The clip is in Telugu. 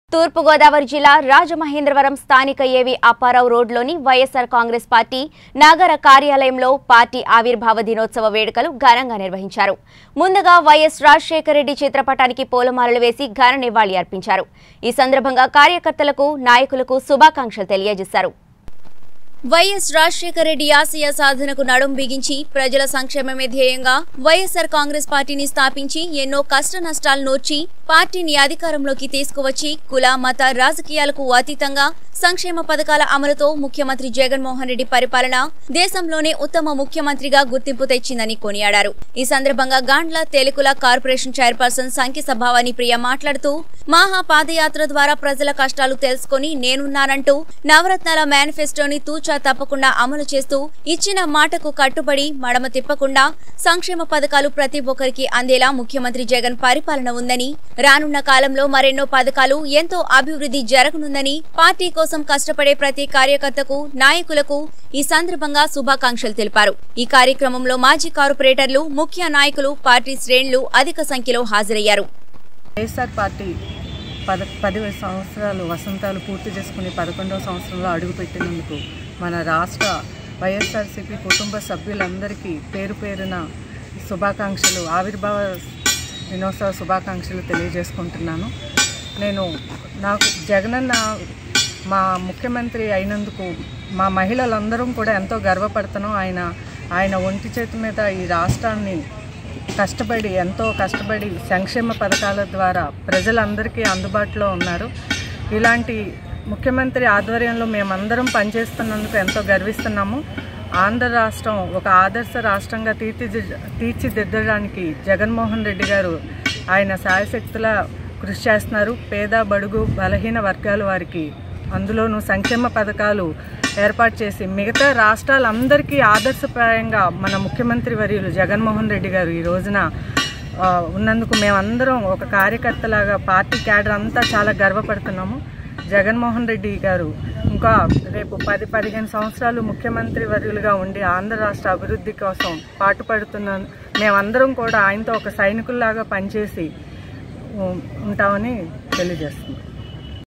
తూర్పు గోదావరి జిల్లా రాజమహేంద్రవరం స్థానిక ఏవి అప్పారావు రోడ్లోని వైఎస్ఆర్ కాంగ్రెస్ పార్టీ నగర కార్యాలయంలో పార్టీ ఆవిర్భావ దినోత్సవ వేడుకలు ఘనంగా నిర్వహించారు. ముందుగా వైఎస్ రాజశేఖర రెడ్డి చిత్రపటానికి పూలమాలలు వేసి ఘన నివాళి అర్పించారు. ఈ సందర్భంగా కార్యకర్తలకు, నాయకులకు శుభాకాంక్షలు తెలియజేశారు. వైఎస్ రాజశేఖర రెడ్డి ఆశయ సాధనకు నడుం బిగించి ప్రజల సంక్షేమమే ధ్యేయంగా వైఎస్ఆర్ కాంగ్రెస్ పార్టీని స్థాపించి ఎన్నో కష్ట నష్టాలు నోర్చి పార్టీని అధికారంలోకి తీసుకువచ్చి కుల మత రాజకీయాలకు అతీతంగా సంక్షేమ పథకాల అమలుతో ముఖ్యమంత్రి జగన్మోహన్ రెడ్డి పరిపాలన దేశంలోనే ఉత్తమ ముఖ్యమంత్రిగా గుర్తింపు తెచ్చిందని కొనియాడారు. ఈ సందర్భంగా గాండ్ల తేలికుల కార్పొరేషన్ చైర్పర్సన్ సంకిస భవానీ ప్రియ మాట్లాడుతూ మహా పాదయాత్ర ద్వారా ప్రజల కష్టాలు తెలుసుకుని నేనున్నానంటూ నవరత్నాల మేనిఫెస్టోని తూచా తప్పకుండా అమలు చేస్తూ ఇచ్చిన మాటకు కట్టుబడి మడమ తిప్పకుండా సంక్షేమ పథకాలు ప్రతి ఒక్కరికి అందేలా ముఖ్యమంత్రి జగన్ పరిపాలన ఉందని, రానున్న కాలంలో మరెన్నో పథకాలు ఎంతో అభివృద్ధి జరగనుందని, పార్టీ కోసం కష్టపడే ప్రతి కార్యకర్తకు, నాయకులకు ఈ సందర్భంగా శుభాకాంక్షలు తెలిపారు. ఈ కార్యక్రమంలో మాజీ కార్పొరేటర్లు, ముఖ్య నాయకులు, పార్టీ శ్రేణులు అధిక సంఖ్యలో హాజరయ్యారు. వైఎస్ఆర్ పార్టీ 10 సంవత్సరాలు వసంతాలు పూర్తి చేసుకుని 11వ సంవత్సరంలో అడుగుపెట్టినందుకు మన రాష్ట్ర వైఎస్ఆర్సీపీ కుటుంబ సభ్యులందరికీ పేరు పేరున శుభాకాంక్షలు, ఆవిర్భావ దినోత్సవ శుభాకాంక్షలు తెలియజేసుకుంటున్నాను. నాకు జగనన్న మా ముఖ్యమంత్రి అయినందుకు మా మహిళలందరం కూడా ఎంతో గర్వపడుతున్నాం. ఆయన ఒంటి చేతి మీద ఈ రాష్ట్రాన్ని ఎంతో కష్టపడి సంక్షేమ పథకాల ద్వారా ప్రజలందరికీ అందుబాటులో ఉన్నారు. ఇలాంటి ముఖ్యమంత్రి ఆధ్వర్యంలో మేమందరం పనిచేస్తున్నందుకు ఎంతో గర్విస్తున్నాము. ఆంధ్ర రాష్ట్రం ఒక ఆదర్శ రాష్ట్రంగా తీర్చిదిద్దడానికి జగన్మోహన్ రెడ్డి గారు ఆయన శాయశక్తులా కృషి చేస్తున్నారు. పేద, బడుగు, బలహీన వర్గాల వారికి అందులోనూ సంక్షేమ పథకాలు ఏర్పాటు చేసి మిగతా రాష్ట్రాలందరికీ ఆదర్శప్రాయంగా మన ముఖ్యమంత్రి వర్యులు జగన్మోహన్ రెడ్డి గారు ఈ రోజున ఉన్నందుకు మేమందరం ఒక కార్యకర్తలాగా పార్టీ క్యాడర్ అంతా చాలా గర్వపడుతున్నాము. జగన్మోహన్ రెడ్డి గారు ఇంకా రేపు 10-15 సంవత్సరాలు ముఖ్యమంత్రి వర్యులుగా ఉండి ఆంధ్ర రాష్ట్ర అభివృద్ధి కోసం పాటుపడుతున్నాను. మేమందరం కూడా ఆయనతో ఒక సైనికుల్లాగా పనిచేసి ఉంటామని తెలియజేస్తున్నాం.